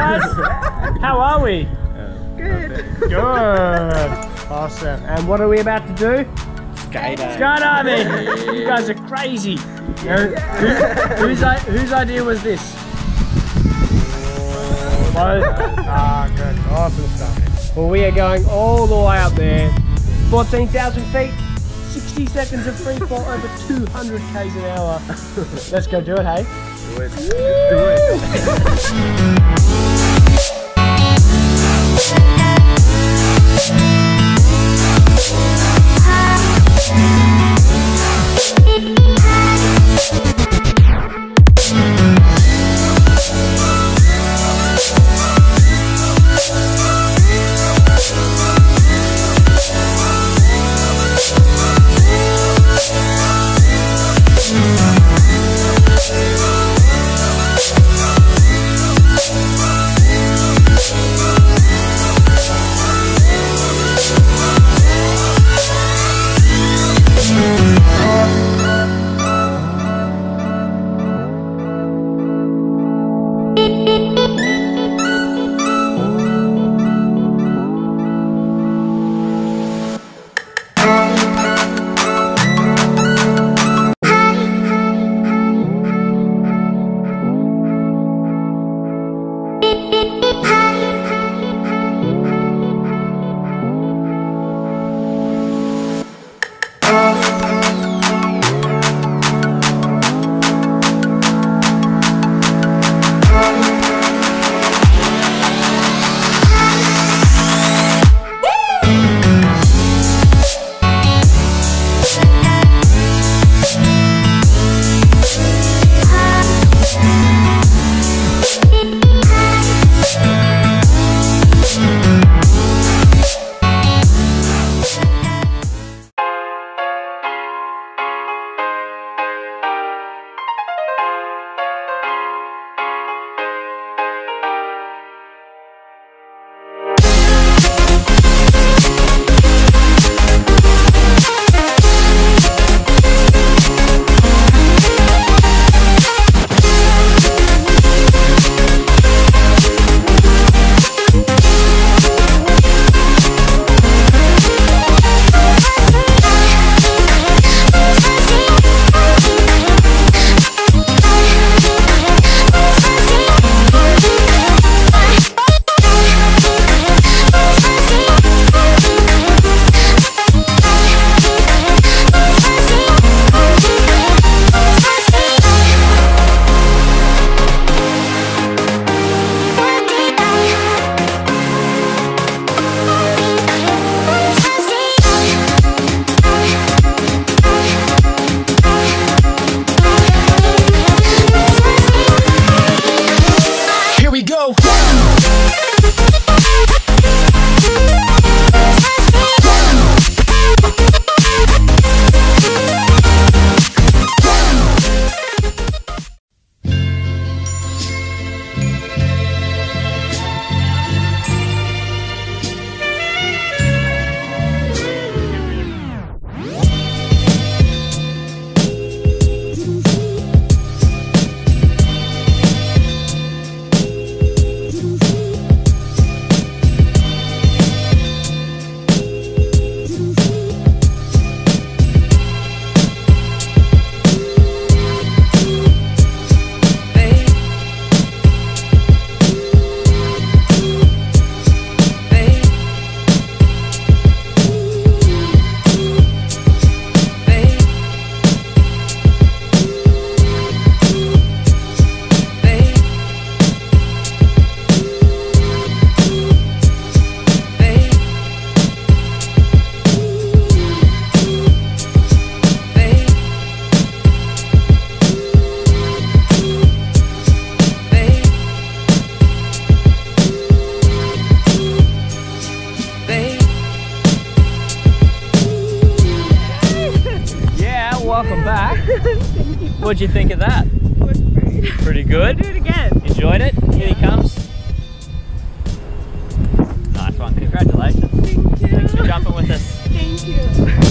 guys. How are we? Good. Good. Awesome. And what are we about to do? Skydiving. You guys are crazy. Whose idea was this? Ah, good. Awesome stuff. Well, we are going all the way up there. 14,000 feet. 60 seconds of free fall over 200 k's an hour. Let's go do it, hey? Do it. Do it. welcome back. Thank you. What'd you think of that? It was great. Pretty good? Do it again. Enjoyed it? Here he comes. Nice one. Congratulations. Thank you. Thanks for jumping with us. Thank you.